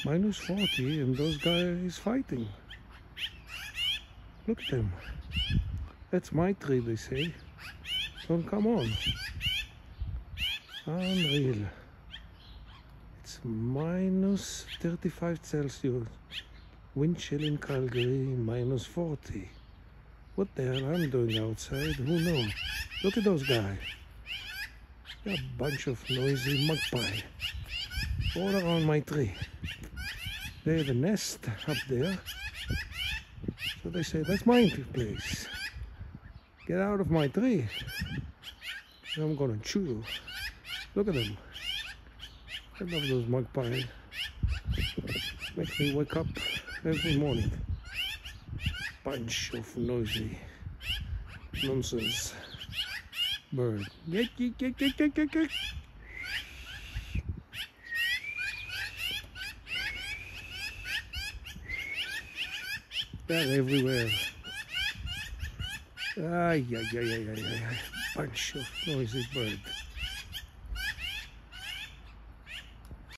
Minus 40 and those guys fighting. Look at them. That's my tree, they say. Don't come on. Unreal. It's minus 35 Celsius. Wind chill in Calgary, minus 40. What the hell I'm doing outside? Who knows? Look at those guys. They're a bunch of noisy magpie. All around my tree. They have a nest up there. So they say, that's my place. Get out of my tree. I'm gonna chew you. Look at them. I love those magpies. Make me wake up every morning. Bunch of noisy nonsense bird. They're everywhere. Ay, ay, ay, ay, ay, ay. Bunch of noisy bird.